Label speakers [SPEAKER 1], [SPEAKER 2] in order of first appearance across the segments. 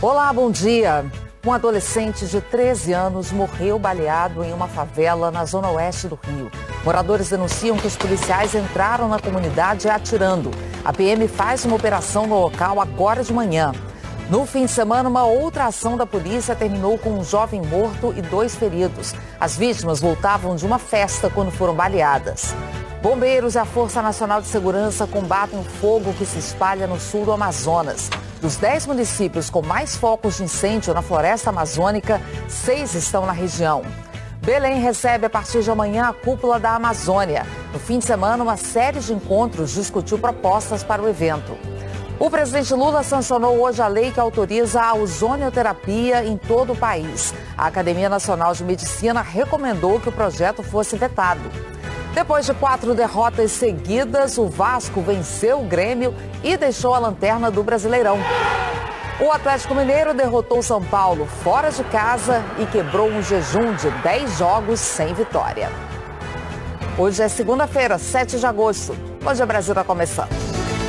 [SPEAKER 1] Olá, bom dia. Um adolescente de 13 anos morreu baleado em uma favela na zona oeste do Rio. Moradores denunciam que os policiais entraram na comunidade atirando. A PM faz uma operação no local agora de manhã. No fim de semana, uma outra ação da polícia terminou com um jovem morto e 2 feridos. As vítimas voltavam de uma festa quando foram baleadas. Bombeiros e a Força Nacional de Segurança combatem o fogo que se espalha no sul do Amazonas. Dos 10 municípios com mais focos de incêndio na floresta amazônica, 6 estão na região. Belém recebe a partir de amanhã a Cúpula da Amazônia. No fim de semana, uma série de encontros discutiu propostas para o evento. O presidente Lula sancionou hoje a lei que autoriza a ozonioterapia em todo o país. A Academia Nacional de Medicina recomendou que o projeto fosse vetado. Depois de 4 derrotas seguidas, o Vasco venceu o Grêmio e deixou a lanterna do Brasileirão. O Atlético Mineiro derrotou o São Paulo fora de casa e quebrou um jejum de 10 jogos sem vitória. Hoje é segunda-feira, 7 de agosto. Hoje o Brasil está começando.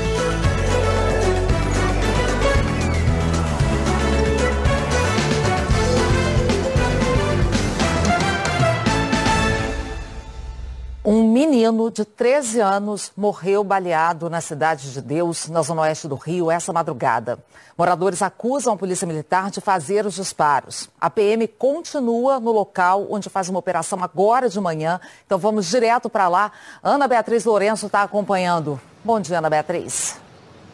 [SPEAKER 1] Um menino de 13 anos morreu baleado na Cidade de Deus, na zona oeste do Rio, essa madrugada. Moradores acusam a Polícia Militar de fazer os disparos. A PM continua no local, onde faz uma operação agora de manhã. Então vamos direto para lá. Ana Beatriz Lourenço está acompanhando. Bom dia, Ana Beatriz.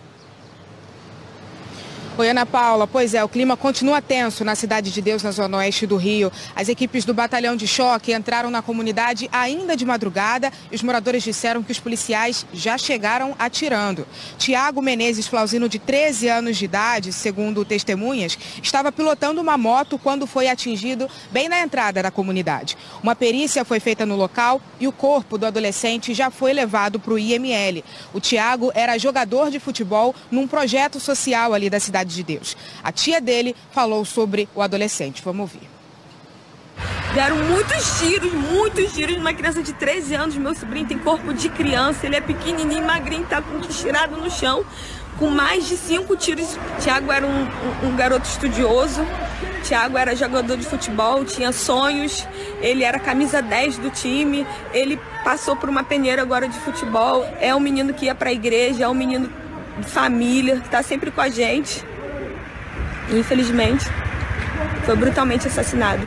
[SPEAKER 2] Oi, Ana Paula. Pois é, o clima continua tenso na Cidade de Deus, na zona oeste do Rio. As equipes do Batalhão de Choque entraram na comunidade ainda de madrugada e os moradores disseram que os policiais já chegaram atirando. Tiago Menezes Flauzino, de 13 anos de idade, segundo testemunhas, estava pilotando uma moto quando foi atingido bem na entrada da comunidade. Uma perícia foi feita no local e o corpo do adolescente já foi levado para o IML. O Tiago era jogador de futebol num projeto social ali da Cidade de Deus. A tia dele falou sobre o adolescente. Vamos ouvir.
[SPEAKER 3] Deram muitos tiros numa criança de 13 anos. Meu sobrinho tem corpo de criança, ele é pequenininho, magrinho, tá com tirado no chão, com mais de 5 tiros. Tiago era um garoto estudioso, Tiago era jogador de futebol, tinha sonhos, ele era camisa 10 do time, ele passou por uma peneira agora de futebol, é um menino que ia pra igreja, é um menino de família, tá sempre com a gente. Infelizmente, foi brutalmente assassinado.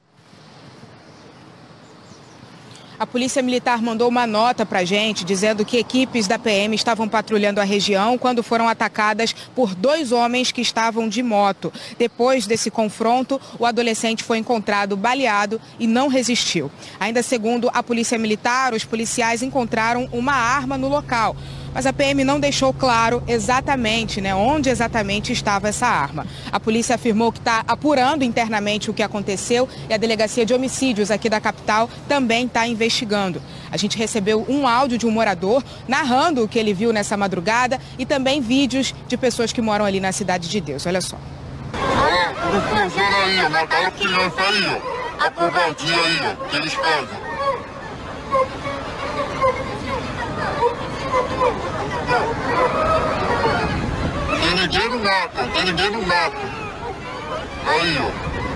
[SPEAKER 2] A Polícia Militar mandou uma nota para a gente dizendo que equipes da PM estavam patrulhando a região quando foram atacadas por 2 homens que estavam de moto. Depois desse confronto, o adolescente foi encontrado baleado e não resistiu. Ainda segundo a Polícia Militar, os policiais encontraram uma arma no local. Mas a PM não deixou claro exatamente, onde exatamente estava essa arma. A polícia afirmou que está apurando internamente o que aconteceu e a Delegacia de Homicídios aqui da capital também está investigando. A gente recebeu um áudio de um morador narrando o que ele viu nessa madrugada e também vídeos de pessoas que moram ali na Cidade de Deus. Olha só.
[SPEAKER 4] Não funciona aí, mataram criança aí, a covardia aí, que eles fazem. Tem ninguém no mato. Aí, ó.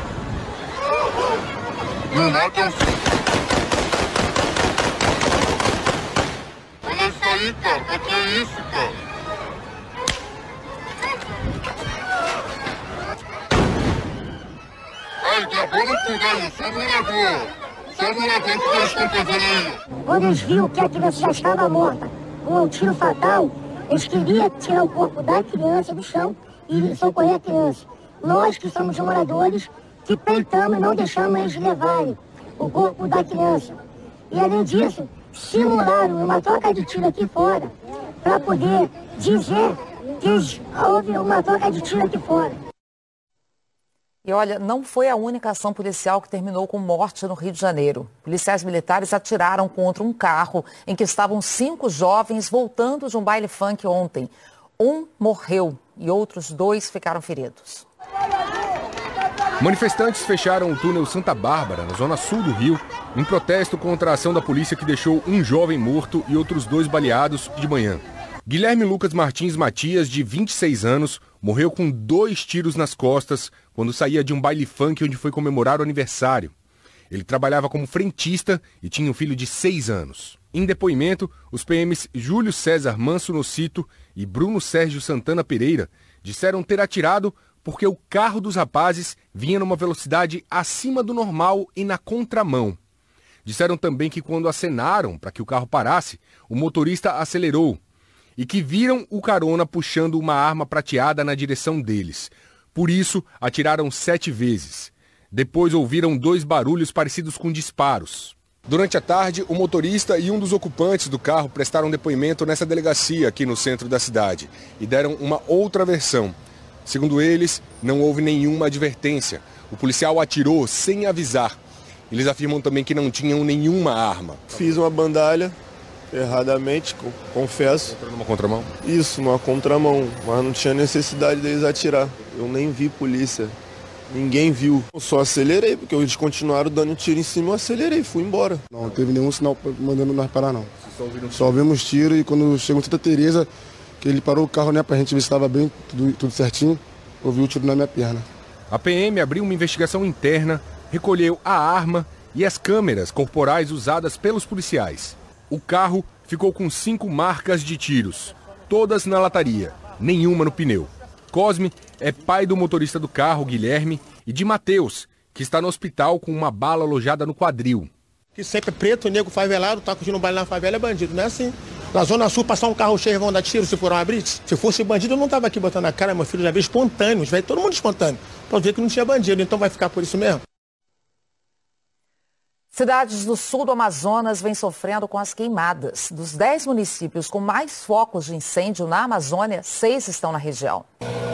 [SPEAKER 4] No mato é assim. Olha isso aí, cara. Que é isso, cara? Ai, acabou de pegar isso. Só no ladrão que eles estão fazendo aí.
[SPEAKER 5] Quando eles viram que a criança já estava morta, com um tiro fatal, eles queriam tirar o corpo da criança do chão e socorrer a criança. Nós que somos moradores, que peitamos e não deixamos eles levarem o corpo da criança. E além disso, simularam uma troca de tiro aqui fora, para poder dizer que houve uma troca de tiro aqui fora.
[SPEAKER 1] E olha, não foi a única ação policial que terminou com morte no Rio de Janeiro. Policiais militares atiraram contra um carro em que estavam 5 jovens voltando de um baile funk ontem. Um morreu e outros 2 ficaram feridos.
[SPEAKER 6] Manifestantes fecharam o túnel Santa Bárbara, na zona sul do Rio, em protesto contra a ação da polícia que deixou um jovem morto e outros 2 baleados de manhã. Guilherme Lucas Martins Matias, de 26 anos, morreu com 2 tiros nas costas quando saía de um baile funk onde foi comemorar o aniversário. Ele trabalhava como frentista e tinha um filho de 6 anos. Em depoimento, os PMs Júlio César Manso Nocito e Bruno Sérgio Santana Pereira disseram ter atirado porque o carro dos rapazes vinha numa velocidade acima do normal e na contramão. Disseram também que quando acenaram para que o carro parasse, o motorista acelerou e que viram o carona puxando uma arma prateada na direção deles. Por isso, atiraram 7 vezes. Depois ouviram 2 barulhos parecidos com disparos. Durante a tarde, o motorista e um dos ocupantes do carro prestaram depoimento nessa delegacia aqui no centro da cidade e deram uma outra versão. Segundo eles, não houve nenhuma advertência. O policial atirou sem avisar. Eles afirmam também que não tinham nenhuma arma.
[SPEAKER 7] Fiz uma bandalha, erradamente, confesso.
[SPEAKER 6] Numa contramão?
[SPEAKER 7] Isso, numa contramão, mas não tinha necessidade deles atirar. Eu nem vi polícia, ninguém viu. Eu só acelerei, porque eles continuaram dando tiro em cima, eu acelerei, fui embora.
[SPEAKER 8] Não teve nenhum sinal mandando nós parar, não. Só ouvimos tiro e quando chegou em Santa Teresa, que ele parou o carro, né, pra gente ver se estava bem, tudo certinho, ouvi o tiro na minha perna.
[SPEAKER 6] A PM abriu uma investigação interna, recolheu a arma e as câmeras corporais usadas pelos policiais. O carro ficou com 5 marcas de tiros, todas na lataria, nenhuma no pneu. Cosme é pai do motorista do carro, Guilherme, e de Matheus, que está no hospital com uma bala alojada no quadril.
[SPEAKER 9] Que sempre é preto, negro, favelado, tá curtindo um baile na favela, é bandido, não é assim? Na Zona Sul, passar um carro cheio, vão dar tiro se for uma blitz. Se fosse bandido, eu não tava aqui botando a cara, meu filho já veio espontâneo, veio todo mundo espontâneo, pra ver que não tinha bandido, então vai ficar por isso mesmo.
[SPEAKER 1] Cidades do sul do Amazonas vêm sofrendo com as queimadas. Dos 10 municípios com mais focos de incêndio na Amazônia, 6 estão na região.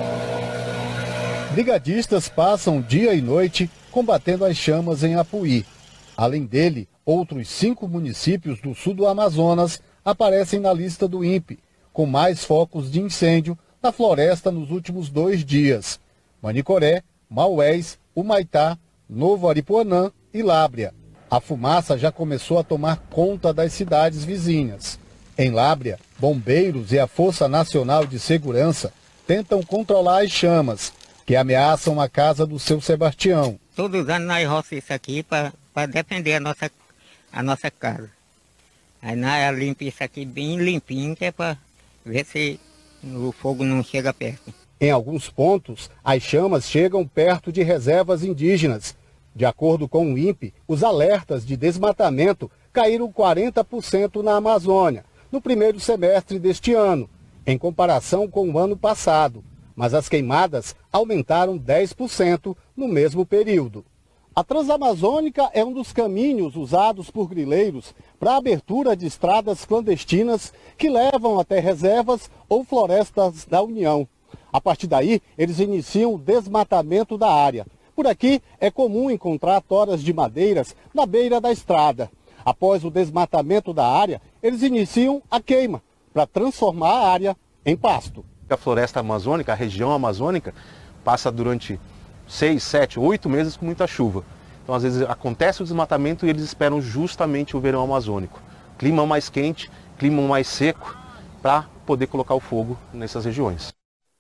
[SPEAKER 10] Brigadistas passam dia e noite combatendo as chamas em Apuí. Além dele, outros 5 municípios do sul do Amazonas aparecem na lista do INPE, com mais focos de incêndio na floresta nos últimos 2 dias. Manicoré, Maués, Humaitá, Novo Aripuanã e Lábrea. A fumaça já começou a tomar conta das cidades vizinhas. Em Lábrea, bombeiros e a Força Nacional de Segurança tentam controlar as chamas, que ameaçam a casa do seu Sebastião.
[SPEAKER 11] Todos os anos nós roçamos isso aqui para defender a nossa casa. Aí nós limpamos isso aqui bem limpinho, que é para ver se o fogo não chega perto.
[SPEAKER 10] Em alguns pontos, as chamas chegam perto de reservas indígenas. De acordo com o INPE, os alertas de desmatamento caíram 40% na Amazônia no primeiro semestre deste ano, em comparação com o ano passado. Mas as queimadas aumentaram 10% no mesmo período. A Transamazônica é um dos caminhos usados por grileiros para a abertura de estradas clandestinas que levam até reservas ou florestas da União. A partir daí, eles iniciam o desmatamento da área. Por aqui, é comum encontrar toras de madeiras na beira da estrada. Após o desmatamento da área, eles iniciam a queima para transformar a área em pasto.
[SPEAKER 12] A floresta amazônica, a região amazônica, passa durante 6, 7, 8 meses com muita chuva. Então, às vezes, acontece o desmatamento e eles esperam justamente o verão amazônico. Clima mais quente, clima mais seco, para poder colocar o fogo nessas regiões.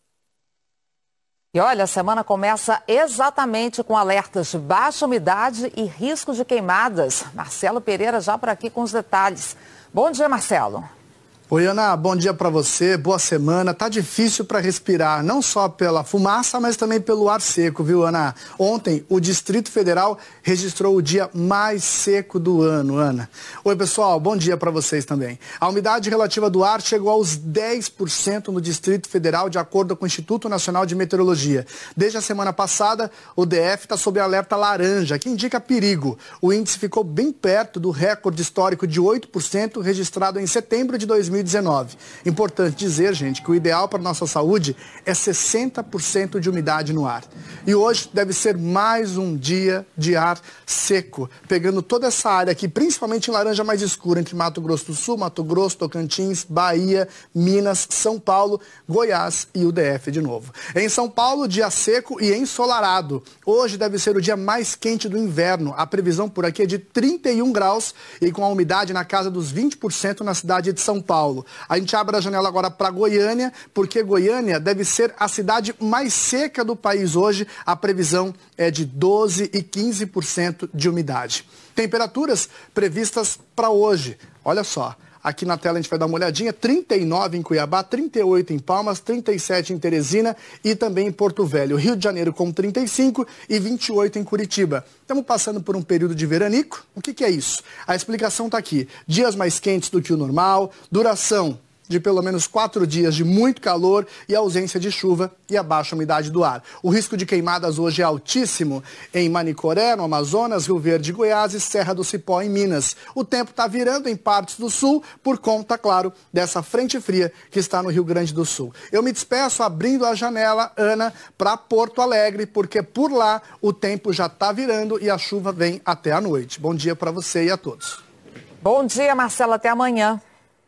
[SPEAKER 1] E olha, a semana começa exatamente com alertas de baixa umidade e risco de queimadas. Marcelo Pereira já por aqui com os detalhes. Bom dia, Marcelo.
[SPEAKER 13] Oi, Ana, bom dia para você, boa semana. Tá difícil para respirar, não só pela fumaça, mas também pelo ar seco, viu, Ana? Ontem, o Distrito Federal registrou o dia mais seco do ano, Ana. Oi, pessoal, bom dia para vocês também. A umidade relativa do ar chegou aos 10% no Distrito Federal, de acordo com o Instituto Nacional de Meteorologia. Desde a semana passada, o DF está sob alerta laranja, que indica perigo. O índice ficou bem perto do recorde histórico de 8% registrado em setembro de 2019. Importante dizer, gente, que o ideal para a nossa saúde é 60% de umidade no ar. E hoje deve ser mais um dia de ar seco, pegando toda essa área aqui, principalmente em laranja mais escura, entre Mato Grosso do Sul, Mato Grosso, Tocantins, Bahia, Minas, São Paulo, Goiás e o DF de novo. Em São Paulo, dia seco e ensolarado. Hoje deve ser o dia mais quente do inverno. A previsão por aqui é de 31 graus e com a umidade na casa dos 20% na cidade de São Paulo. Paulo. A gente abre a janela agora para Goiânia, porque Goiânia deve ser a cidade mais seca do país hoje. A previsão é de 12% e 15% de umidade. Temperaturas previstas para hoje. Olha só. Aqui na tela a gente vai dar uma olhadinha, 39 em Cuiabá, 38 em Palmas, 37 em Teresina e também em Porto Velho. Rio de Janeiro com 35 e 28 em Curitiba. Estamos passando por um período de veranico. O que é isso? A explicação está aqui. Dias mais quentes do que o normal, duração de pelo menos 4 dias de muito calor e ausência de chuva e a baixa umidade do ar. O risco de queimadas hoje é altíssimo em Manicoré, no Amazonas, Rio Verde, Goiás e Serra do Cipó, em Minas. O tempo está virando em partes do sul por conta, claro, dessa frente fria que está no Rio Grande do Sul. Eu me despeço abrindo a janela, Ana, para Porto Alegre, porque por lá o tempo já está virando e a chuva vem até a noite. Bom dia para você e a todos.
[SPEAKER 1] Bom dia, Marcelo. Até amanhã.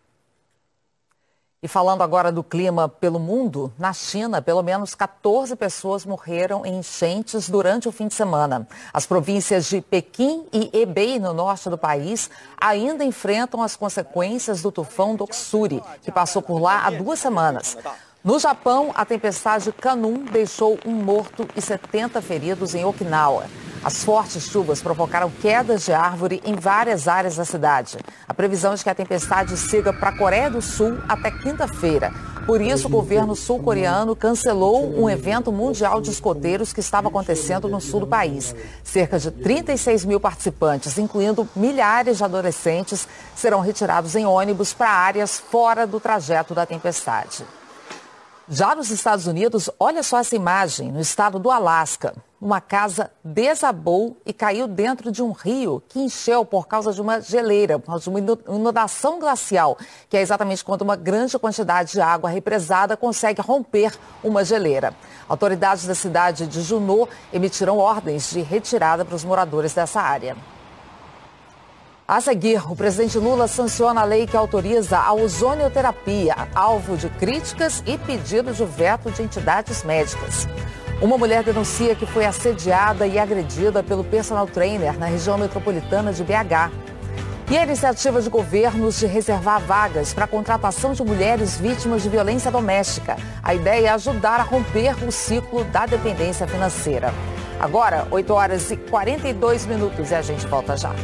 [SPEAKER 1] E falando agora do clima pelo mundo, na China, pelo menos 14 pessoas morreram em enchentes durante o fim de semana. As províncias de Pequim e Hebei, no norte do país, ainda enfrentam as consequências do tufão Doksuri, que passou por lá há 2 semanas. No Japão, a tempestade Kanun deixou 1 morto e 70 feridos em Okinawa. As fortes chuvas provocaram quedas de árvore em várias áreas da cidade. A previsão é de que a tempestade siga para a Coreia do Sul até quinta-feira. Por isso, o governo sul-coreano cancelou um evento mundial de escoteiros que estava acontecendo no sul do país. Cerca de 36 mil participantes, incluindo milhares de adolescentes, serão retirados em ônibus para áreas fora do trajeto da tempestade. Já nos Estados Unidos, olha só essa imagem, no estado do Alasca. Uma casa desabou e caiu dentro de um rio que encheu por causa de uma geleira, por causa de uma inundação glacial, que é exatamente quando uma grande quantidade de água represada consegue romper uma geleira. Autoridades da cidade de Juneau emitiram ordens de retirada para os moradores dessa área. A seguir, o presidente Lula sanciona a lei que autoriza a ozonioterapia, alvo de críticas e pedido de veto de entidades médicas. Uma mulher denuncia que foi assediada e agredida pelo personal trainer na região metropolitana de BH. E a iniciativa de governos de reservar vagas para a contratação de mulheres vítimas de violência doméstica. A ideia é ajudar a romper o ciclo da dependência financeira. Agora, 8h42 e a gente volta já.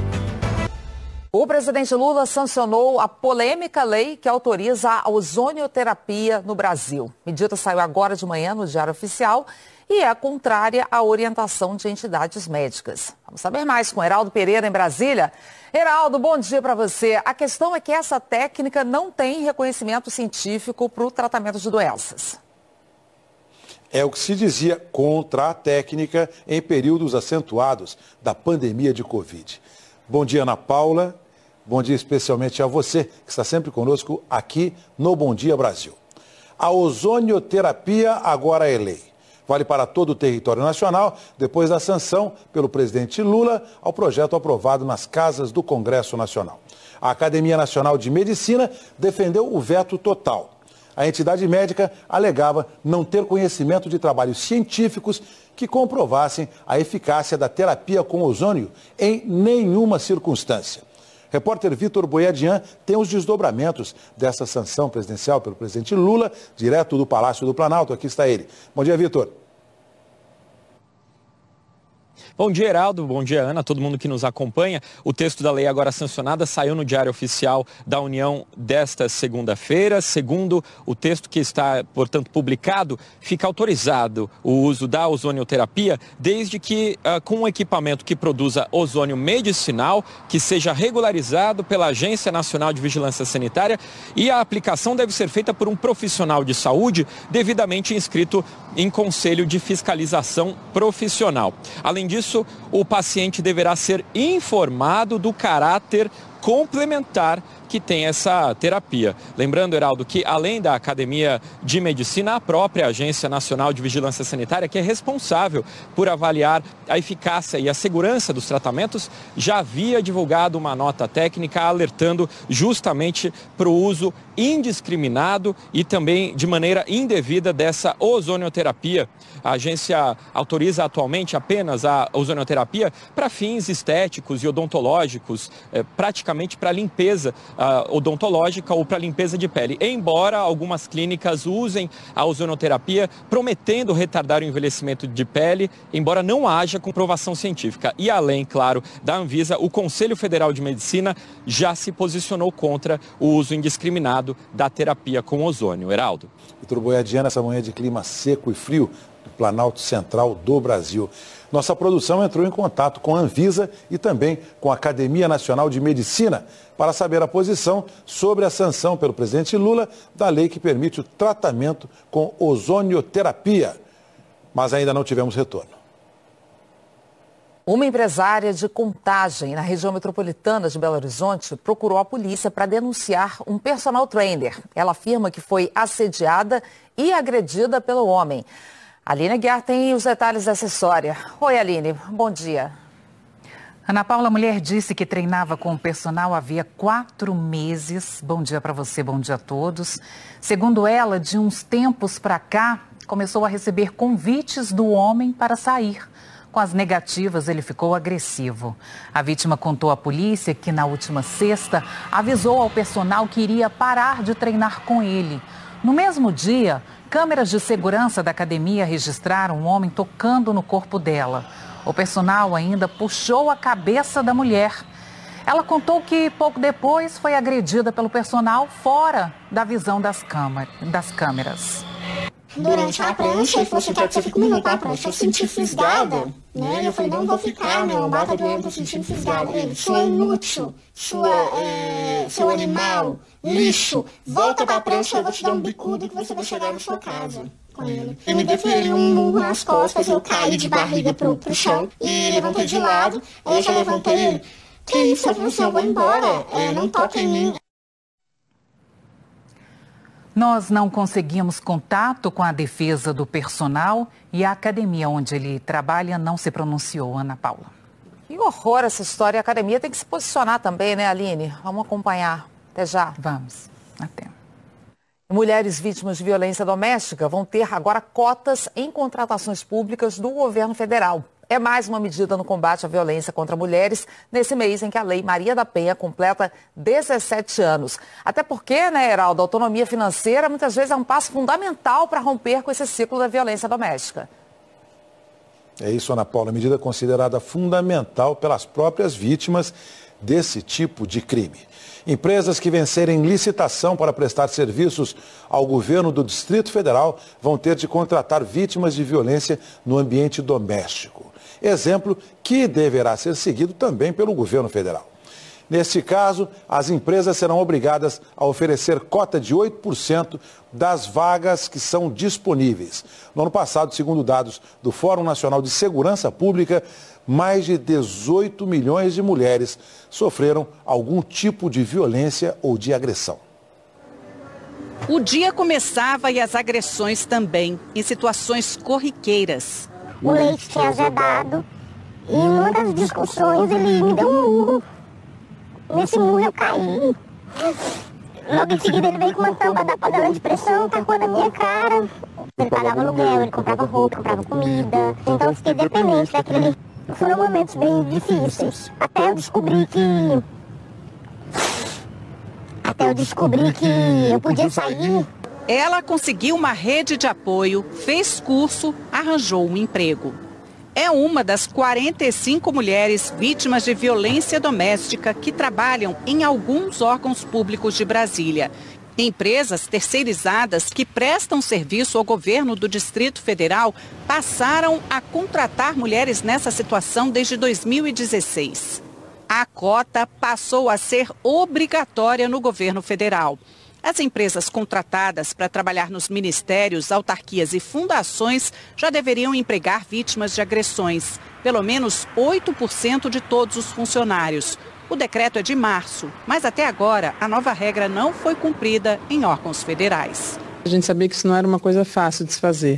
[SPEAKER 1] O presidente Lula sancionou a polêmica lei que autoriza a ozonioterapia no Brasil. A medida saiu agora de manhã no Diário Oficial e é contrária à orientação de entidades médicas. Vamos saber mais com Heraldo Pereira em Brasília. Heraldo, bom dia para você. A questão é que essa técnica não tem reconhecimento científico para o tratamento de doenças.
[SPEAKER 14] É o que se dizia contra a técnica em períodos acentuados da pandemia de Covid. Bom dia, Ana Paula. Bom dia especialmente a você, que está sempre conosco aqui no Bom Dia Brasil. A ozonioterapia agora é lei. Vale para todo o território nacional, depois da sanção pelo presidente Lula ao projeto aprovado nas casas do Congresso Nacional. A Academia Nacional de Medicina defendeu o veto total. A entidade médica alegava não ter conhecimento de trabalhos científicos que comprovassem a eficácia da terapia com ozônio em nenhuma circunstância. Repórter Vitor Boiadian tem os desdobramentos dessa sanção presidencial pelo presidente Lula, direto do Palácio do Planalto. Aqui está ele. Bom dia, Vitor.
[SPEAKER 15] Bom dia, Heraldo. Bom dia, Ana. Todo mundo que nos acompanha. O texto da lei agora sancionada saiu no Diário Oficial da União desta segunda-feira. Segundo o texto que está, portanto, publicado, fica autorizado o uso da ozonioterapia desde que com um equipamento que produza ozônio medicinal, que seja regularizado pela Agência Nacional de Vigilância Sanitária, e a aplicação deve ser feita por um profissional de saúde devidamente inscrito em Conselho de Fiscalização Profissional. Além disso, o paciente deverá ser informado do caráter complementar que tem essa terapia. Lembrando, Heraldo, que além da Academia de Medicina, a própria Agência Nacional de Vigilância Sanitária, que é responsável por avaliar a eficácia e a segurança dos tratamentos, já havia divulgado uma nota técnica alertando justamente para o uso indiscriminado e também de maneira indevida dessa ozonioterapia. A agência autoriza atualmente apenas a ozonioterapia para fins estéticos e odontológicos, praticamente especificamente para limpeza odontológica ou para limpeza de pele. Embora algumas clínicas usem a ozonoterapia, prometendo retardar o envelhecimento de pele, embora não haja comprovação científica. E além, claro, da Anvisa, o Conselho Federal de Medicina já se posicionou contra o uso indiscriminado da terapia com ozônio. Heraldo.
[SPEAKER 14] Vitor Boiadiana, essa manhã de clima seco e frio do Planalto Central do Brasil. Nossa produção entrou em contato com a Anvisa e também com a Academia Nacional de Medicina para saber a posição sobre a sanção pelo presidente Lula da lei que permite o tratamento com ozonioterapia. Mas ainda não tivemos retorno.
[SPEAKER 1] Uma empresária de Contagem, na região metropolitana de Belo Horizonte, procurou a polícia para denunciar um personal trainer. Ela afirma que foi assediada e agredida pelo homem. Aline Aguiar tem os detalhes dessa história. Oi, Aline, bom dia.
[SPEAKER 16] Ana Paula, a mulher disse que treinava com o personal havia 4 meses. Bom dia para você, bom dia a todos. Segundo ela, de uns tempos para cá, começou a receber convites do homem para sair. Com as negativas, ele ficou agressivo. A vítima contou à polícia que na última sexta avisou ao personal que iria parar de treinar com ele. No mesmo dia, câmeras de segurança da academia registraram um homem tocando no corpo dela. O personal ainda puxou a cabeça da mulher. Ela contou que pouco depois foi agredida pelo personal fora da visão das câmeras.
[SPEAKER 5] Durante a prancha, ele falou assim, quero que você fique comigo com a prancha. Eu senti fisgada, né? Eu falei, não vou ficar, não, bata doendo, tô sentindo fisgada. Ele, sua inútil, seu animal, lixo, volta pra prancha, eu vou te dar um bicudo que você vai chegar na sua casa com ele. Ele me deferiu um murro nas costas, eu caí de barriga pro chão e levantei de lado, aí eu já levantei ele. Que isso, eu falei assim, eu vou embora, não toca em mim.
[SPEAKER 16] Nós não conseguimos contato com a defesa do personal e a academia onde ele trabalha não se pronunciou, Ana Paula.
[SPEAKER 1] Que horror essa história. A academia tem que se posicionar também, né, Aline? Vamos acompanhar. Até já.
[SPEAKER 16] Vamos. Até.
[SPEAKER 1] Mulheres vítimas de violência doméstica vão ter agora cotas em contratações públicas do governo federal. É mais uma medida no combate à violência contra mulheres nesse mês em que a Lei Maria da Penha completa 17 anos. Até porque, né, Heraldo, a autonomia financeira muitas vezes é um passo fundamental para romper com esse ciclo da violência doméstica.
[SPEAKER 14] É isso, Ana Paula, medida considerada fundamental pelas próprias vítimas desse tipo de crime. Empresas que vencerem licitação para prestar serviços ao governo do Distrito Federal vão ter de contratar vítimas de violência no ambiente doméstico. Exemplo que deverá ser seguido também pelo governo federal. Neste caso, as empresas serão obrigadas a oferecer cota de 8% das vagas que são disponíveis. No ano passado, segundo dados do Fórum Nacional de Segurança Pública, mais de 18 milhões de mulheres sofreram algum tipo de violência ou de agressão.
[SPEAKER 17] O dia começava e as agressões também, em situações corriqueiras.
[SPEAKER 5] O leite tinha azedado e numa das discussões ele me deu um murro. Nesse murro eu caí. Logo em seguida ele veio com uma tampa da panela de pressão, tacou na minha cara. Ele pagava aluguel, ele comprava roupa, comprava comida. Então eu fiquei dependente daquele. Foram momentos bem difíceis. Até eu descobri que eu podia sair.
[SPEAKER 17] Ela conseguiu uma rede de apoio, fez curso, arranjou um emprego. É uma das 45 mulheres vítimas de violência doméstica que trabalham em alguns órgãos públicos de Brasília. Empresas terceirizadas que prestam serviço ao governo do Distrito Federal passaram a contratar mulheres nessa situação desde 2016. A cota passou a ser obrigatória no governo federal. As empresas contratadas para trabalhar nos ministérios, autarquias e fundações já deveriam empregar vítimas de agressões, pelo menos 8% de todos os funcionários. O decreto é de março, mas até agora a nova regra não foi cumprida em órgãos federais.
[SPEAKER 18] A gente sabia que isso não era uma coisa fácil de se fazer.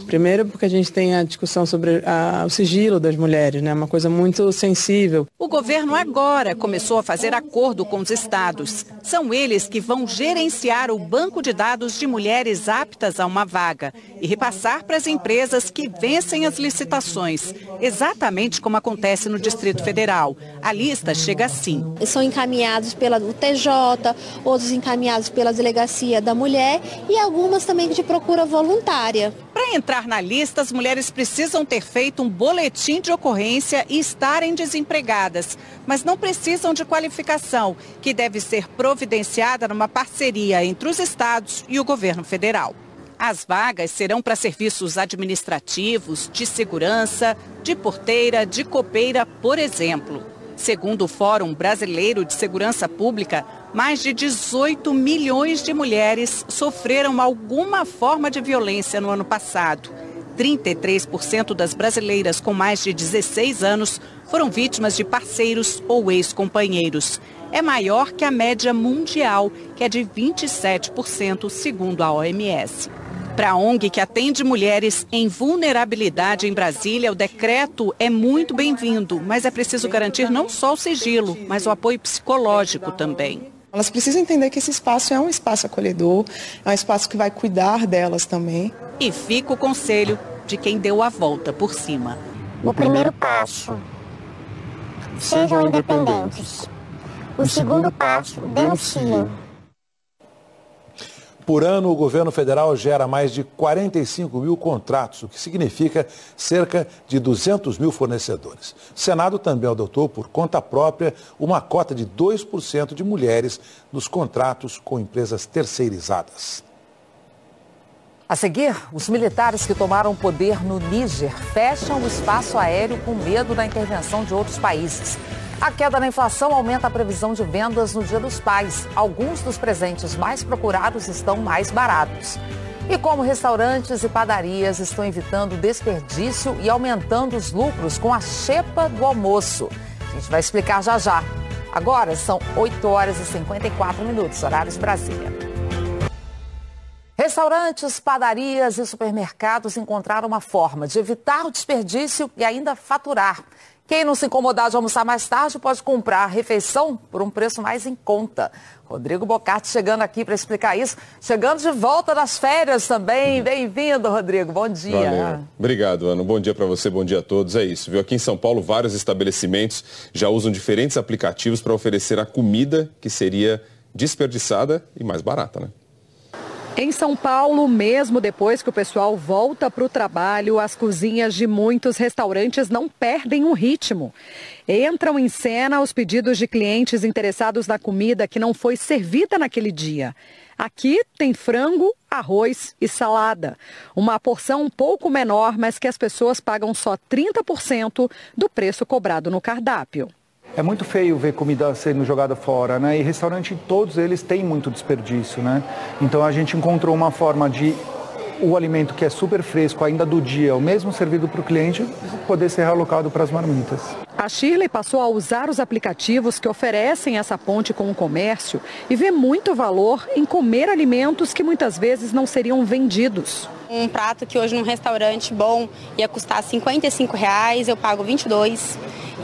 [SPEAKER 18] Primeiro porque a gente tem a discussão sobre o sigilo das mulheres, né? Uma coisa muito sensível.
[SPEAKER 17] O governo agora começou a fazer acordo com os estados. São eles que vão gerenciar o banco de dados de mulheres aptas a uma vaga e repassar para as empresas que vencem as licitações, exatamente como acontece no Distrito Federal. A lista chega assim.
[SPEAKER 19] São encaminhados pela UTJ, outros encaminhados pela Delegacia da Mulher e algumas também de procura voluntária.
[SPEAKER 17] Para entrar na lista, as mulheres precisam ter feito um boletim de ocorrência e estarem desempregadas, mas não precisam de qualificação, que deve ser providenciada numa parceria entre os estados e o governo federal. As vagas serão para serviços administrativos, de segurança, de porteira, de copeira, por exemplo. Segundo o Fórum Brasileiro de Segurança Pública, mais de 18 milhões de mulheres sofreram alguma forma de violência no ano passado. 33% das brasileiras com mais de 16 anos foram vítimas de parceiros ou ex-companheiros. É maior que a média mundial, que é de 27%, segundo a OMS. Para a ONG que atende mulheres em vulnerabilidade em Brasília, o decreto é muito bem-vindo, mas é preciso garantir não só o sigilo, mas o apoio psicológico também.
[SPEAKER 18] Elas precisam entender que esse espaço é um espaço acolhedor, é um espaço que vai cuidar delas também.
[SPEAKER 17] E fica o conselho de quem deu a volta por cima.
[SPEAKER 5] O primeiro passo, sejam independentes. O segundo passo, denunciem.
[SPEAKER 14] Por ano, o governo federal gera mais de 45 mil contratos, o que significa cerca de 200 mil fornecedores. O Senado também adotou, por conta própria, uma cota de 2% de mulheres nos contratos com empresas terceirizadas.
[SPEAKER 1] A seguir, os militares que tomaram o poder no Níger fecham o espaço aéreo com medo da intervenção de outros países. A queda na inflação aumenta a previsão de vendas no Dia dos Pais. Alguns dos presentes mais procurados estão mais baratos. E como restaurantes e padarias estão evitando desperdício e aumentando os lucros com a xepa do almoço. A gente vai explicar já já. Agora são 8h54, horários de Brasília. Restaurantes, padarias e supermercados encontraram uma forma de evitar o desperdício e ainda faturar. Quem não se incomodar de almoçar mais tarde pode comprar a refeição por um preço mais em conta. Rodrigo Bocati chegando aqui para explicar isso. Chegando de volta das férias também. Bem-vindo, Rodrigo. Bom dia.
[SPEAKER 20] Valeu. Obrigado, Ana. Bom dia para você, bom dia a todos. É isso, viu? Aqui em São Paulo, vários estabelecimentos já usam diferentes aplicativos para oferecer a comida que seria desperdiçada e mais barata, né?
[SPEAKER 21] Em São Paulo, mesmo depois que o pessoal volta para o trabalho, as cozinhas de muitos restaurantes não perdem o ritmo. Entram em cena os pedidos de clientes interessados na comida que não foi servida naquele dia. Aqui tem frango, arroz e salada. Uma porção um pouco menor, mas que as pessoas pagam só 30% do preço cobrado no cardápio.
[SPEAKER 22] É muito feio ver comida sendo jogada fora, né? E restaurante, todos eles têm muito desperdício, né? Então a gente encontrou uma forma de o alimento que é super fresco, ainda do dia, o mesmo servido para o cliente, poder ser realocado para as marmitas.
[SPEAKER 21] A Shirley passou a usar os aplicativos que oferecem essa ponte com o comércio e vê muito valor em comer alimentos que muitas vezes não seriam vendidos.
[SPEAKER 23] Um prato que hoje num restaurante bom ia custar R$55, eu pago 22.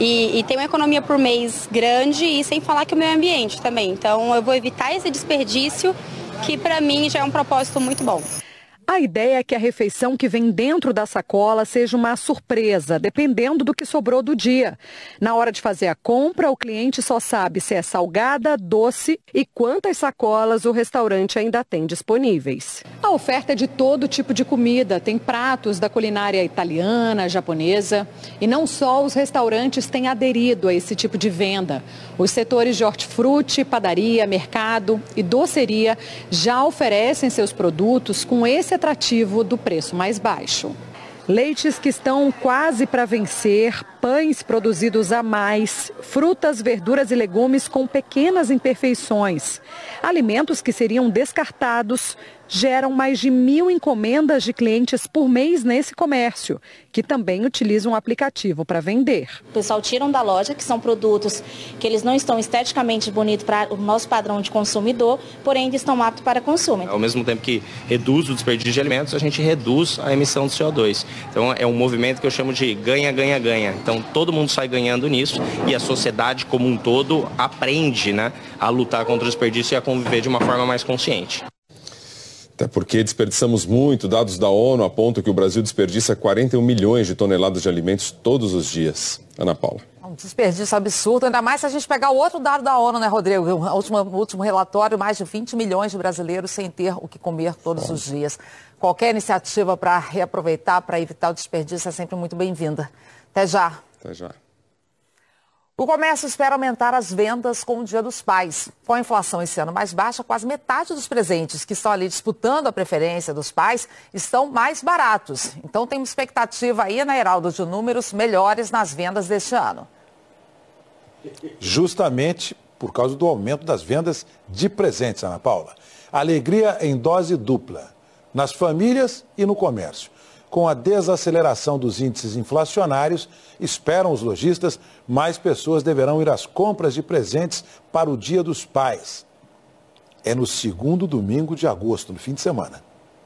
[SPEAKER 23] E tem uma economia por mês grande e sem falar que o meio ambiente também. Então eu vou evitar esse desperdício, que para mim já é um propósito muito bom.
[SPEAKER 21] A ideia é que a refeição que vem dentro da sacola seja uma surpresa, dependendo do que sobrou do dia. Na hora de fazer a compra, o cliente só sabe se é salgada, doce e quantas sacolas o restaurante ainda tem disponíveis. A oferta é de todo tipo de comida. Tem pratos da culinária italiana, japonesa. E não só os restaurantes têm aderido a esse tipo de venda. Os setores de hortifruti, padaria, mercado e doceria já oferecem seus produtos com esse atrativo do preço mais baixo. Leites que estão quase para vencer, pães produzidos a mais, frutas, verduras e legumes com pequenas imperfeições. Alimentos que seriam descartados geram mais de 1.000 encomendas de clientes por mês nesse comércio, que também utiliza um aplicativo para vender.
[SPEAKER 2] O pessoal tiram da loja, que são produtos que eles não estão esteticamente bonitos para o nosso padrão de consumidor, porém ainda estão aptos para consumo.
[SPEAKER 3] Ao mesmo tempo que reduz o desperdício de alimentos, a gente reduz a emissão de CO2. Então é um movimento que eu chamo de ganha, ganha, ganha. Então todo mundo sai ganhando nisso e a sociedade como um todo aprende, né, a lutar contra o desperdício e a conviver de uma forma mais consciente.
[SPEAKER 20] Até porque desperdiçamos muito. Dados da ONU apontam que o Brasil desperdiça 41 milhões de toneladas de alimentos todos os dias. Ana Paula.
[SPEAKER 1] Um desperdício absurdo, ainda mais se a gente pegar o outro dado da ONU, né, Rodrigo? O último relatório, mais de 20 milhões de brasileiros sem ter o que comer todos os dias. Qualquer iniciativa para reaproveitar, para evitar o desperdício é sempre muito bem-vinda. Até já.
[SPEAKER 20] Até já.
[SPEAKER 1] O comércio espera aumentar as vendas com o Dia dos Pais. Com a inflação esse ano mais baixa, quase metade dos presentes que estão ali disputando a preferência dos pais estão mais baratos. Então tem uma expectativa aí, né, Heraldo, de números melhores nas vendas deste ano.
[SPEAKER 14] Justamente por causa do aumento das vendas de presentes, Ana Paula. Alegria em dose dupla, nas famílias e no comércio. Com a desaceleração dos índices inflacionários, esperam os lojistas, mais pessoas deverão ir às compras de presentes para o Dia dos Pais. É no segundo domingo de agosto, no fim de semana.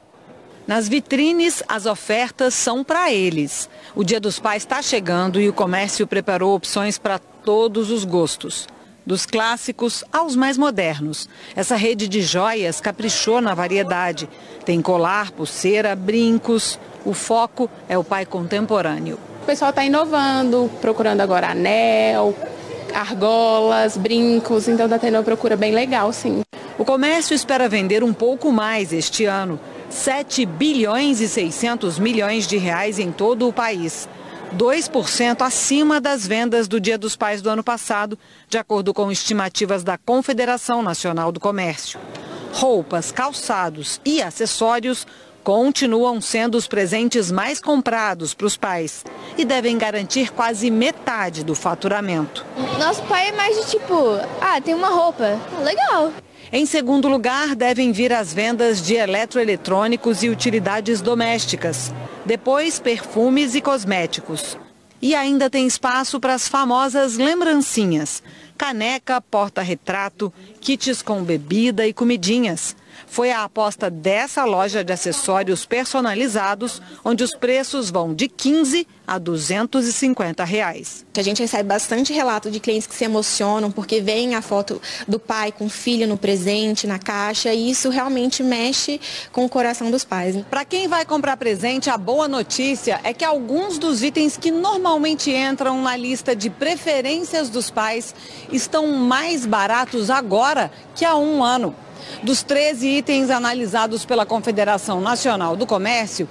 [SPEAKER 4] Nas vitrines, as ofertas são para eles. O Dia dos Pais está chegando e o comércio preparou opções para todos os gostos. Dos clássicos aos mais modernos. Essa rede de joias caprichou na variedade. Tem colar, pulseira, brincos. O foco é o pai contemporâneo.
[SPEAKER 24] O pessoal está inovando, procurando agora anel, argolas, brincos, então está tendo uma procura bem legal, sim.
[SPEAKER 4] O comércio espera vender um pouco mais este ano. 7 bilhões e 600 milhões de reais em todo o país. 2% acima das vendas do Dia dos Pais do ano passado, de acordo com estimativas da Confederação Nacional do Comércio. Roupas, calçados e acessórios continuam sendo os presentes mais comprados para os pais e devem garantir quase metade do faturamento.
[SPEAKER 25] Nosso pai é mais de tipo, tem uma roupa, legal.
[SPEAKER 4] Em segundo lugar, devem vir as vendas de eletroeletrônicos e utilidades domésticas. Depois, perfumes e cosméticos. E ainda tem espaço para as famosas lembrancinhas. Caneca, porta-retrato, kits com bebida e comidinhas. Foi a aposta dessa loja de acessórios personalizados, onde os preços vão de 15 a 250 reais.
[SPEAKER 23] A gente recebe bastante relato de clientes que se emocionam porque veem a foto do pai com o filho no presente, na caixa, e isso realmente mexe com o coração dos pais.
[SPEAKER 4] Para quem vai comprar presente, a boa notícia é que alguns dos itens que normalmente entram na lista de preferências dos pais estão mais baratos agora que há um ano. Dos 13 itens analisados pela Confederação Nacional do Comércio,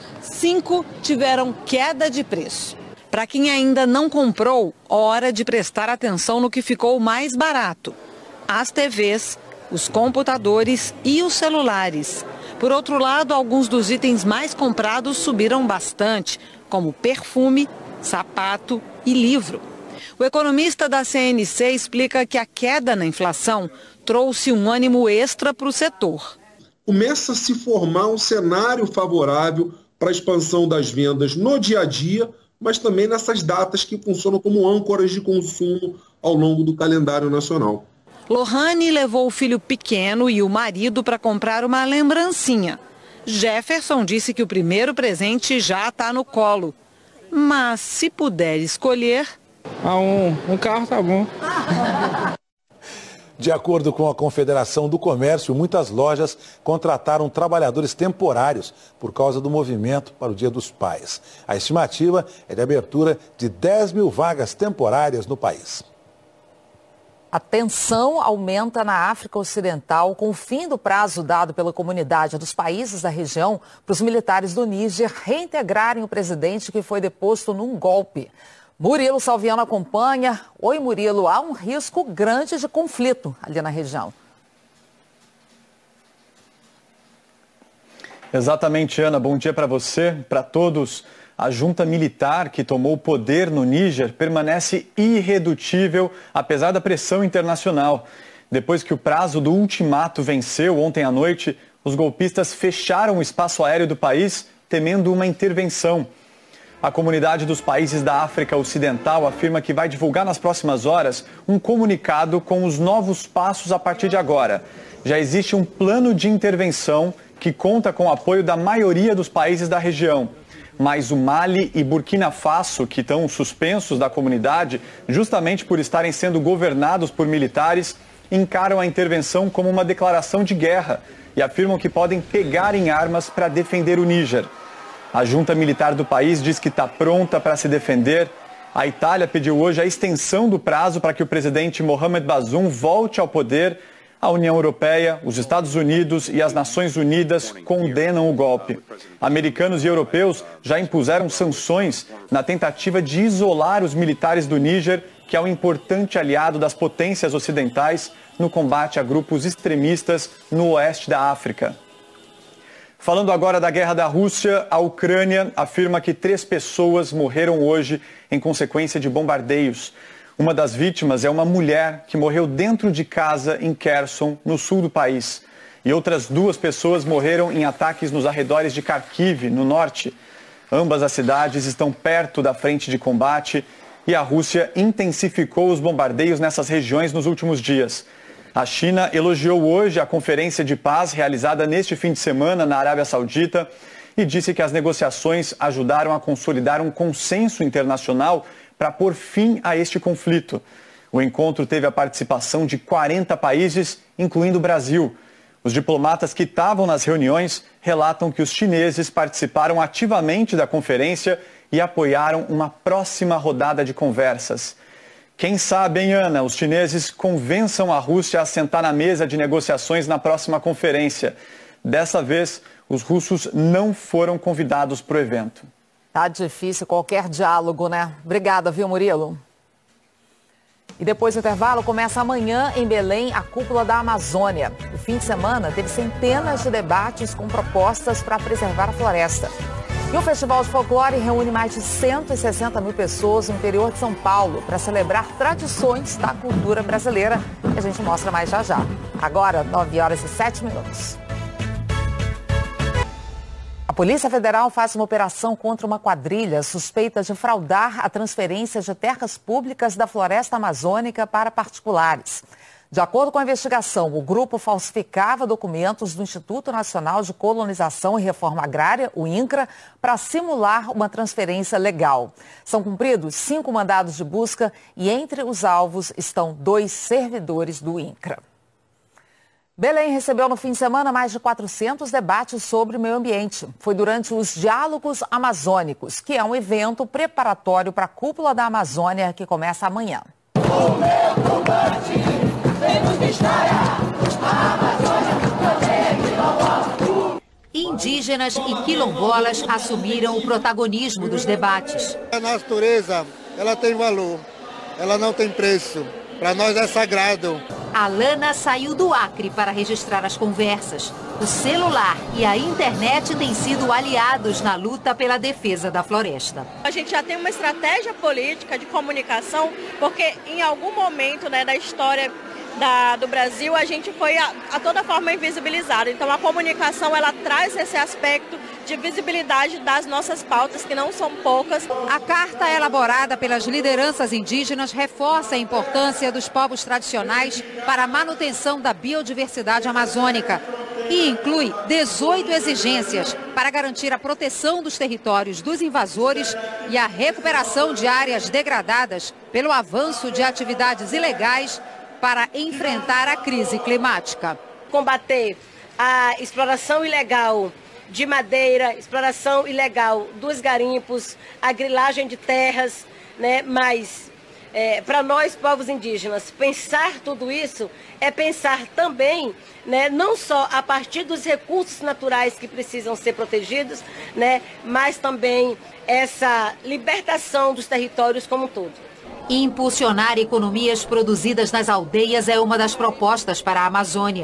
[SPEAKER 4] 5 tiveram queda de preço. Para quem ainda não comprou, hora de prestar atenção no que ficou mais barato: as TVs, os computadores e os celulares. Por outro lado, alguns dos itens mais comprados subiram bastante, como perfume, sapato e livro. O economista da CNC explica que a queda na inflação trouxe um ânimo extra para o setor.
[SPEAKER 26] Começa a se formar um cenário favorável para a expansão das vendas no dia a dia, mas também nessas datas que funcionam como âncoras de consumo ao longo do calendário nacional.
[SPEAKER 4] Lohane levou o filho pequeno e o marido para comprar uma lembrancinha. Jefferson disse que o primeiro presente já está no colo. Mas se puder escolher...
[SPEAKER 27] um carro tá bom.
[SPEAKER 14] De acordo com a Confederação do Comércio, muitas lojas contrataram trabalhadores temporários por causa do movimento para o Dia dos Pais. A estimativa é de abertura de 10 mil vagas temporárias no país.
[SPEAKER 1] A tensão aumenta na África Ocidental com o fim do prazo dado pela comunidade dos países da região para os militares do Níger reintegrarem o presidente que foi deposto num golpe. Murilo Salviano acompanha. Oi, Murilo, há um risco grande de conflito ali na região.
[SPEAKER 28] Exatamente, Ana. Bom dia para você, para todos.
[SPEAKER 6] A junta militar que tomou o poder no Níger permanece irredutível, apesar da pressão internacional. Depois que o prazo do ultimato venceu ontem à noite, os golpistas fecharam o espaço aéreo do país, temendo uma intervenção. A comunidade dos países da África Ocidental afirma que vai divulgar nas próximas horas um comunicado com os novos passos a partir de agora. Já existe um plano de intervenção que conta com o apoio da maioria dos países da região. Mas o Mali e Burkina Faso, que estão suspensos da comunidade, justamente por estarem sendo governados por militares, encaram a intervenção como uma declaração de guerra e afirmam que podem pegar em armas para defender o Níger. A junta militar do país diz que está pronta para se defender. A Itália pediu hoje a extensão do prazo para que o presidente Mohamed Bazoum volte ao poder. A União Europeia, os Estados Unidos e as Nações Unidas condenam o golpe. Americanos e europeus já impuseram sanções na tentativa de isolar os militares do Níger, que é um importante aliado das potências ocidentais no combate a grupos extremistas no oeste da África. Falando agora da guerra da Rússia, a Ucrânia afirma que 3 pessoas morreram hoje em consequência de bombardeios. Uma das vítimas é uma mulher que morreu dentro de casa em Kherson, no sul do país. E outras 2 pessoas morreram em ataques nos arredores de Kharkiv, no norte. Ambas as cidades estão perto da frente de combate e a Rússia intensificou os bombardeios nessas regiões nos últimos dias. A China elogiou hoje a conferência de paz realizada neste fim de semana na Arábia Saudita e disse que as negociações ajudaram a consolidar um consenso internacional para pôr fim a este conflito. O encontro teve a participação de 40 países, incluindo o Brasil. Os diplomatas que estavam nas reuniões relatam que os chineses participaram ativamente da conferência e apoiaram uma próxima rodada de conversas. Quem sabe, hein, Ana, os chineses convençam a Rússia a sentar na mesa de negociações na próxima conferência. Dessa vez, os russos não foram convidados para o evento.
[SPEAKER 1] Tá difícil qualquer diálogo, né? Obrigada, viu, Murilo? E depois do intervalo, começa amanhã em Belém a Cúpula da Amazônia. O fim de semana teve centenas de debates com propostas para preservar a floresta. E o Festival de Folclore reúne mais de 160 mil pessoas no interior de São Paulo para celebrar tradições da cultura brasileira. A gente mostra mais já já. Agora, 9h07. A Polícia Federal faz uma operação contra uma quadrilha suspeita de fraudar a transferência de terras públicas da floresta amazônica para particulares. De acordo com a investigação, o grupo falsificava documentos do Instituto Nacional de Colonização e Reforma Agrária, o INCRA, para simular uma transferência legal. São cumpridos 5 mandados de busca e entre os alvos estão 2 servidores do INCRA. Belém recebeu no fim de semana mais de 400 debates sobre o meio ambiente. Foi durante os Diálogos Amazônicos, que é um evento preparatório para a Cúpula da Amazônia que começa amanhã. O meu combate, vemos história, a Amazônia,
[SPEAKER 7] indígenas e quilombolas assumiram o protagonismo dos debates.
[SPEAKER 8] A natureza, ela tem valor, ela não tem preço. Para nós é sagrado.
[SPEAKER 7] Alana saiu do Acre para registrar as conversas. O celular e a internet têm sido aliados na luta pela defesa da floresta.
[SPEAKER 9] A gente já tem uma estratégia política de comunicação, porque em algum momento, né, da história do Brasil, a gente foi a toda forma invisibilizado. Então a comunicação, ela traz esse aspecto de visibilidade das nossas pautas, que não são poucas.
[SPEAKER 7] A carta elaborada pelas lideranças indígenas reforça a importância dos povos tradicionais para a manutenção da biodiversidade amazônica e inclui 18 exigências para garantir a proteção dos territórios dos invasores e a recuperação de áreas degradadas pelo avanço de atividades ilegais para enfrentar a crise climática.
[SPEAKER 9] Combater a exploração ilegal de madeira, exploração ilegal dos garimpos, a grilagem de terras, né? Mas para nós, povos indígenas, pensar tudo isso é pensar também, né, não só a partir dos recursos naturais que precisam ser protegidos, né, mas também essa libertação dos territórios como um todo.
[SPEAKER 7] Impulsionar economias produzidas nas aldeias é uma das propostas para a Amazônia.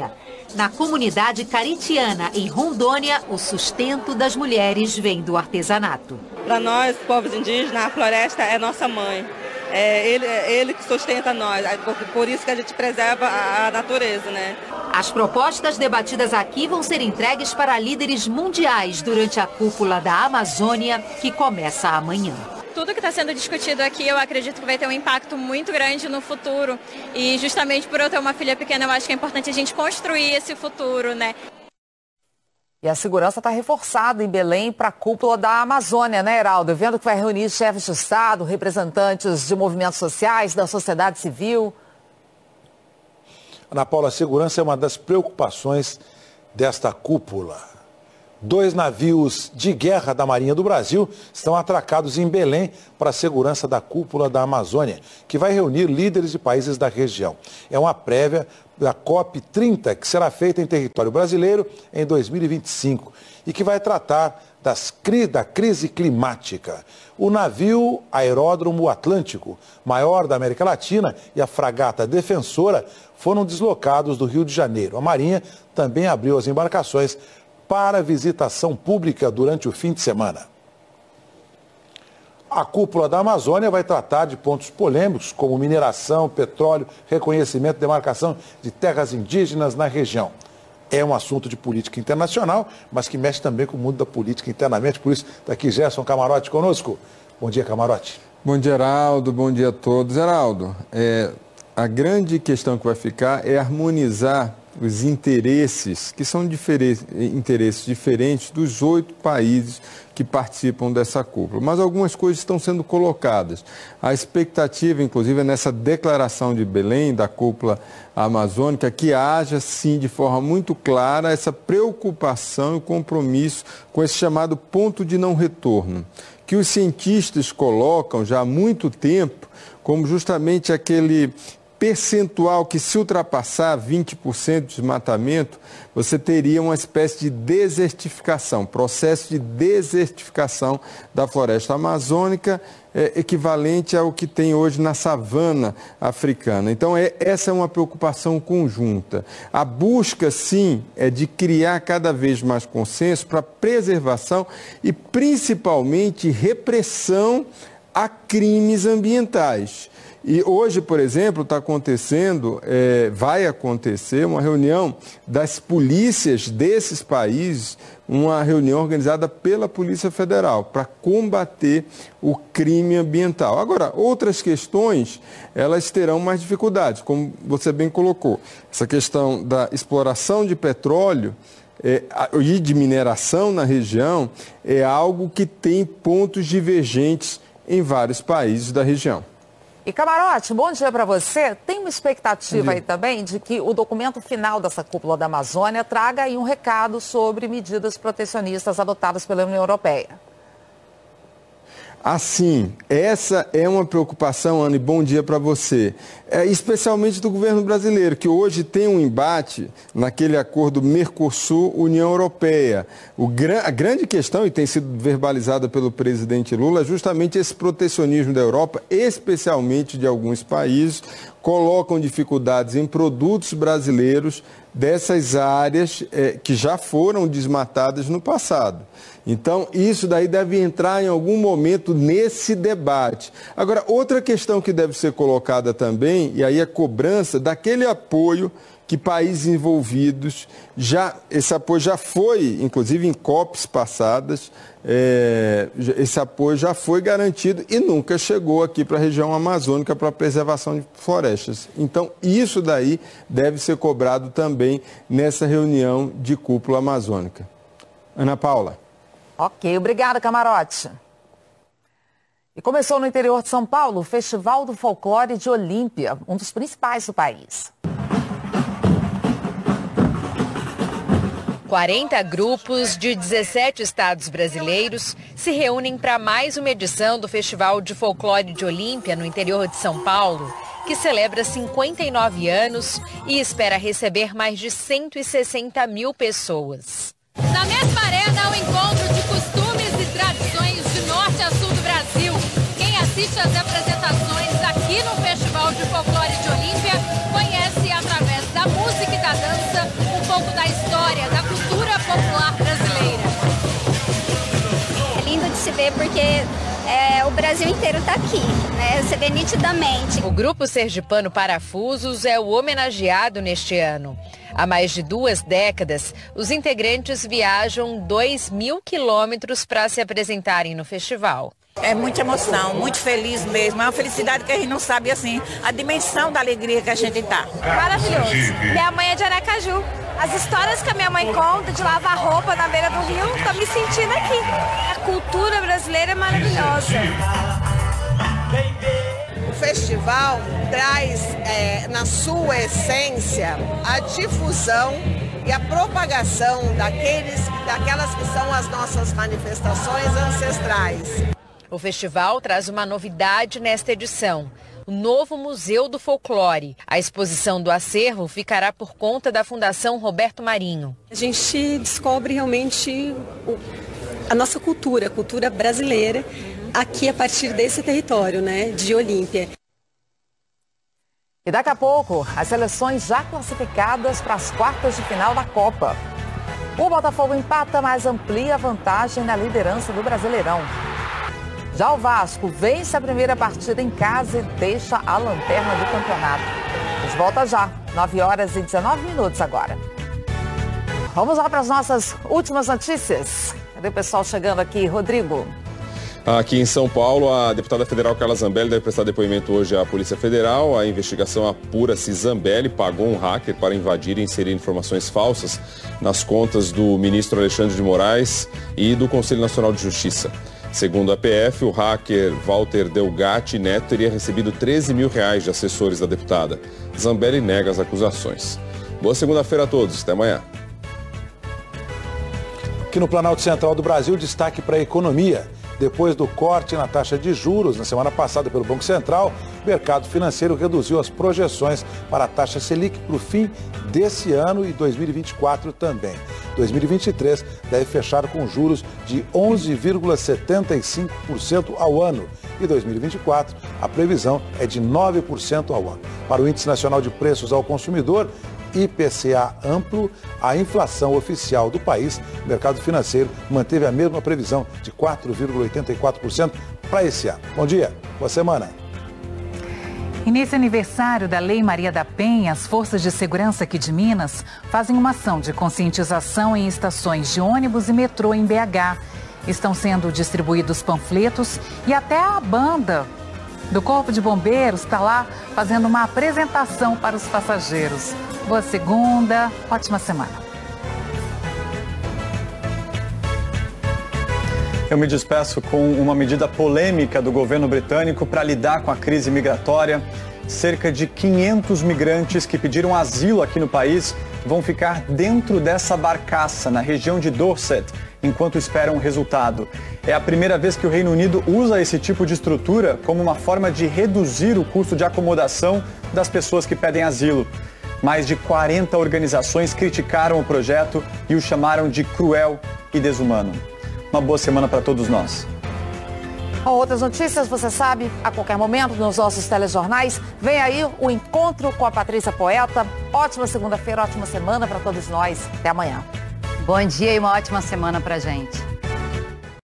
[SPEAKER 7] Na comunidade caritiana, em Rondônia, o sustento das mulheres vem do artesanato.
[SPEAKER 10] Para nós, povos indígenas, a floresta é nossa mãe. É ele que sustenta nós, por isso que a gente preserva a natureza, né?
[SPEAKER 7] As propostas debatidas aqui vão ser entregues para líderes mundiais durante a cúpula da Amazônia, que começa amanhã.
[SPEAKER 11] Tudo que está sendo discutido aqui, eu acredito que vai ter um impacto muito grande no futuro. E justamente por eu ter uma filha pequena, eu acho que é importante a gente construir esse futuro, né?
[SPEAKER 1] E a segurança está reforçada em Belém para a cúpula da Amazônia, né, Heraldo? Evento que vai reunir chefes de Estado, representantes de movimentos sociais, da sociedade civil.
[SPEAKER 14] Ana Paula, a segurança é uma das preocupações desta cúpula. 2 navios de guerra da Marinha do Brasil estão atracados em Belém para a segurança da cúpula da Amazônia, que vai reunir líderes de países da região. É uma prévia da COP30, que será feita em território brasileiro em 2025 e que vai tratar da crise climática. O navio Aeródromo Atlântico, maior da América Latina, e a fragata Defensora foram deslocados do Rio de Janeiro. A Marinha também abriu as embarcações para visitação pública durante o fim de semana. A cúpula da Amazônia vai tratar de pontos polêmicos como mineração, petróleo, reconhecimento e demarcação de terras indígenas na região. É um assunto de política internacional, mas que mexe também com o mundo da política internamente. Por isso, está aqui Gerson Camarote conosco. Bom dia, Camarote.
[SPEAKER 12] Bom dia, Heraldo. Bom dia a todos. Heraldo, a grande questão que vai ficar é harmonizar os interesses, que são interesses diferentes dos 8 países que participam dessa cúpula. Mas algumas coisas estão sendo colocadas. A expectativa, inclusive, é nessa declaração de Belém, da cúpula amazônica, que haja, sim, de forma muito clara, essa preocupação e compromisso com esse chamado ponto de não retorno, que os cientistas colocam já há muito tempo como justamente aquele percentual que, se ultrapassar 20% de desmatamento, você teria uma espécie de desertificação, processo de desertificação da floresta amazônica, equivalente ao que tem hoje na savana africana. Então, essa é uma preocupação conjunta. A busca, sim, é de criar cada vez mais consenso para preservação e, principalmente, repressão a crimes ambientais. E hoje, por exemplo, vai acontecer uma reunião das polícias desses países, uma reunião organizada pela Polícia Federal para combater o crime ambiental. Agora, outras questões, elas terão mais dificuldades, como você bem colocou. Essa questão da exploração de petróleo e de mineração na região é algo que tem pontos divergentes em vários países da região.
[SPEAKER 1] E Camarote, bom dia para você. Tem uma expectativa aí também de que o documento final dessa cúpula da Amazônia traga aí um recado sobre medidas protecionistas adotadas pela União Europeia.
[SPEAKER 12] Assim, essa é uma preocupação, Ana, e bom dia para você, especialmente do governo brasileiro, que hoje tem um embate naquele acordo Mercosul-União Europeia. A grande questão, e tem sido verbalizada pelo presidente Lula, é justamente esse protecionismo da Europa, especialmente de alguns países, colocam dificuldades em produtos brasileiros dessas áreas que já foram desmatadas no passado. Então, isso daí deve entrar em algum momento nesse debate. Agora, outra questão que deve ser colocada também, e aí a cobrança daquele apoio que países envolvidos, esse apoio já foi, inclusive em COPs passadas, esse apoio já foi garantido e nunca chegou aqui para a região amazônica para a preservação de florestas. Então, isso daí deve ser cobrado também nessa reunião de cúpula amazônica. Ana Paula.
[SPEAKER 1] Ok, obrigada, Camarote. E começou no interior de São Paulo o Festival do Folclore de Olímpia, um dos principais do país.
[SPEAKER 13] 40 grupos de 17 estados brasileiros se reúnem para mais uma edição do Festival de Folclore de Olímpia, no interior de São Paulo, que celebra 59 anos e espera receber mais de 160 mil pessoas.
[SPEAKER 15] Na mesma arena, há um encontro de costumes e tradições de norte a sul do Brasil. Quem assiste às apresentações aqui no Festival de Folclore de Olímpia conhece, através da música e da dança, um pouco
[SPEAKER 5] Brasil inteiro está aqui, né? Você vê nitidamente.
[SPEAKER 13] O Grupo Sergipano Parafusos é o homenageado neste ano. Há mais de 2 décadas, os integrantes viajam 2.000 quilômetros para se apresentarem no festival.
[SPEAKER 16] É muita emoção, muito feliz mesmo. É uma felicidade que a gente não sabe, assim, a dimensão da alegria que a gente está.
[SPEAKER 17] Maravilhoso. Minha mãe é de Aracaju. As histórias que a minha mãe conta de lavar roupa na beira do rio, estou me sentindo aqui. A cultura brasileira é maravilhosa.
[SPEAKER 18] O festival traz, na sua essência, a difusão e a propagação daquelas que são as nossas manifestações ancestrais.
[SPEAKER 13] O festival traz uma novidade nesta edição: o novo Museu do Folclore. A exposição do acervo ficará por conta da Fundação Roberto Marinho.
[SPEAKER 19] A gente descobre realmente a nossa cultura, a cultura brasileira, aqui a partir desse território, né, de Olímpia.
[SPEAKER 1] E daqui a pouco, as seleções já classificadas para as quartas de final da Copa. O Botafogo empata, mas amplia a vantagem na liderança do Brasileirão. Já o Vasco vence a primeira partida em casa e deixa a lanterna do campeonato. Mas volta já, 9h19 agora. Vamos lá para as nossas últimas notícias. Cadê o pessoal chegando aqui? Rodrigo.
[SPEAKER 20] Aqui em São Paulo, a deputada federal Carla Zambelli deve prestar depoimento hoje à Polícia Federal. A investigação apura se Zambelli pagou um hacker para invadir e inserir informações falsas nas contas do ministro Alexandre de Moraes e do Conselho Nacional de Justiça. Segundo a PF, o hacker Walter Delgatti Neto teria recebido R$13 mil de assessores da deputada. Zambelli nega as acusações. Boa segunda-feira a todos. Até amanhã.
[SPEAKER 14] Aqui no Planalto Central do Brasil, destaque para a economia. Depois do corte na taxa de juros na semana passada pelo Banco Central, o mercado financeiro reduziu as projeções para a taxa Selic para o fim desse ano e 2024 também. 2023 deve fechar com juros de 11,75% ao ano e 2024 a previsão é de 9% ao ano. Para o Índice Nacional de Preços ao Consumidor, IPCA amplo, a inflação oficial do país, o mercado financeiro manteve a mesma previsão de 4,84% para esse ano. Bom dia, boa semana.
[SPEAKER 21] E nesse aniversário da Lei Maria da Penha, as forças de segurança aqui de Minas fazem uma ação de conscientização em estações de ônibus e metrô em BH. Estão sendo distribuídos panfletos e até a banda do Corpo de Bombeiros está lá fazendo uma apresentação para os passageiros. Boa segunda, ótima semana.
[SPEAKER 6] Eu me despeço com uma medida polêmica do governo britânico para lidar com a crise migratória. Cerca de 500 migrantes que pediram asilo aqui no país vão ficar dentro dessa barcaça na região de Dorset, enquanto esperam o resultado. É a primeira vez que o Reino Unido usa esse tipo de estrutura como uma forma de reduzir o custo de acomodação das pessoas que pedem asilo. Mais de 40 organizações criticaram o projeto e o chamaram de cruel e desumano. Uma boa semana para todos nós.
[SPEAKER 1] Outras notícias, você sabe, a qualquer momento nos nossos telejornais. Vem aí o encontro com a Patrícia Poeta. Ótima segunda-feira, ótima semana para todos nós. Até amanhã.
[SPEAKER 22] Bom dia e uma ótima semana pra gente.